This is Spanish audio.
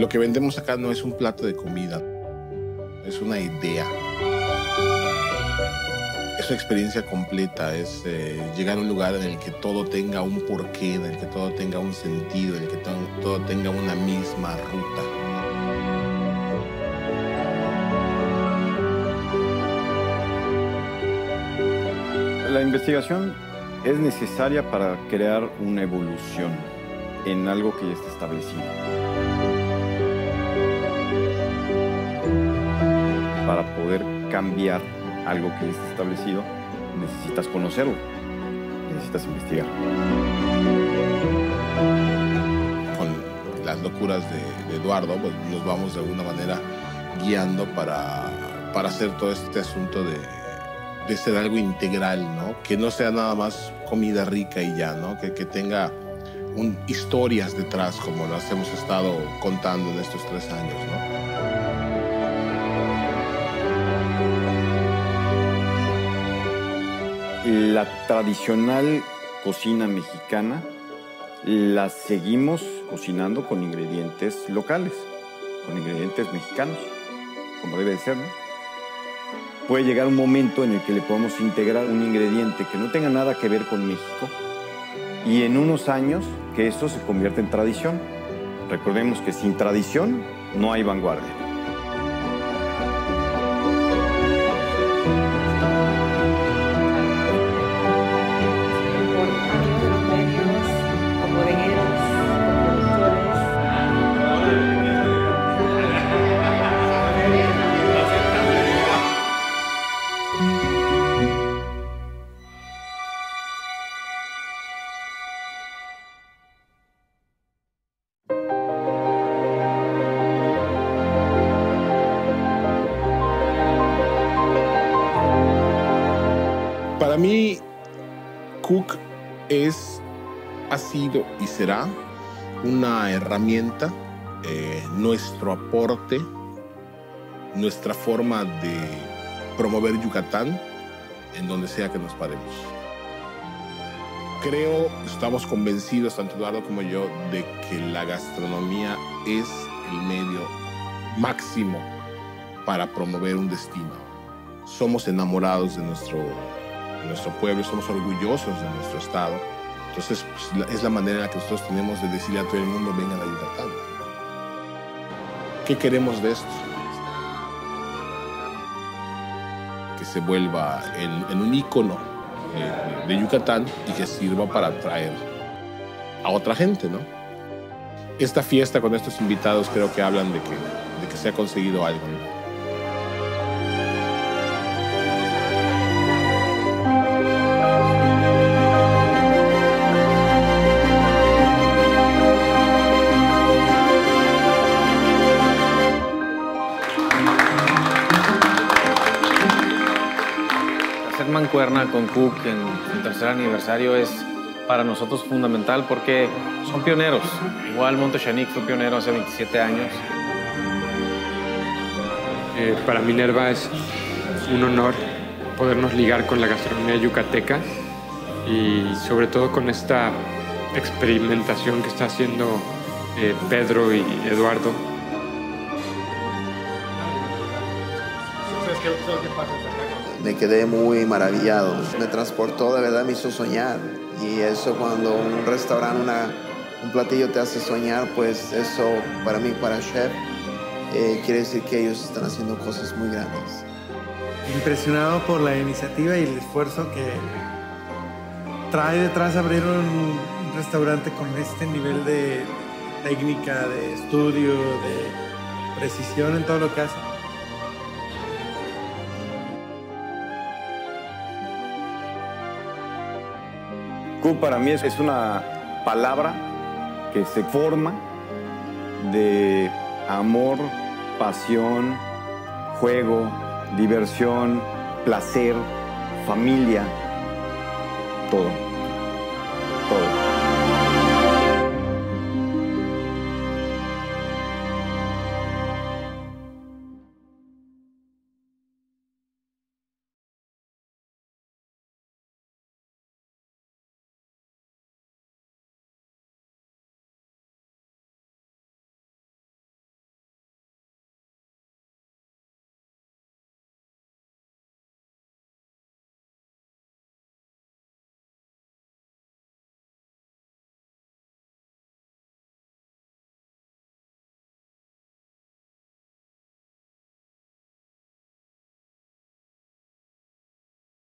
lo que vendemos acá no es un plato de comida, es una idea. Es una experiencia completa, es llegar a un lugar en el que todo tenga un porqué, en el que todo tenga un sentido, en el que todo tenga una misma ruta. La investigación es necesaria para crear una evolución en algo que ya está establecido. Para poder cambiar algo que ya está establecido, necesitas conocerlo, necesitas investigar. Con las locuras de Eduardo, pues nos vamos de alguna manera guiando para hacer todo este asunto de ser algo integral, ¿no? Que no sea nada más comida rica y ya, ¿no? Que tenga historias detrás, como las hemos estado contando en estos 3 años, ¿no? La tradicional cocina mexicana la seguimos cocinando con ingredientes locales, con ingredientes mexicanos, como debe de ser, ¿no? Puede llegar un momento en el que le podemos integrar un ingrediente que no tenga nada que ver con México y en unos años que eso se convierta en tradición. Recordemos que sin tradición no hay vanguardia. Para mí, Cook ha sido y será una herramienta, nuestro aporte, nuestra forma de promover Yucatán en donde sea que nos paremos. Estamos convencidos, tanto Eduardo como yo, de que la gastronomía es el medio máximo para promover un destino. Somos enamorados de nuestro pueblo, somos orgullosos de nuestro estado. Entonces, pues, es la manera en la que nosotros tenemos de decirle a todo el mundo, vengan a Yucatán. ¿Qué queremos de esto? Que se vuelva en un ícono de Yucatán y que sirva para atraer a otra gente, ¿no? Esta fiesta con estos invitados creo que hablan de que se ha conseguido algo, ¿no? Hacer mancuerna con Cook en el 3er aniversario es para nosotros fundamental porque son pioneros. Igual Monte Xanic fue pionero hace 27 años. Para Minerva es un honor podernos ligar con la gastronomía yucateca y sobre todo con esta experimentación que está haciendo Pedro y Eduardo. Me quedé muy maravillado, me transportó, de verdad me hizo soñar. Y eso cuando un restaurante, un platillo te hace soñar, pues eso para mí, para el chef, quiere decir que ellos están haciendo cosas muy grandes. Impresionado por la iniciativa y el esfuerzo que trae detrás abrir un restaurante con este nivel de técnica, de estudio, de precisión en todo lo que hace. Cook para mí es una palabra que se forma de amor, pasión, juego, diversión, placer, familia, todo.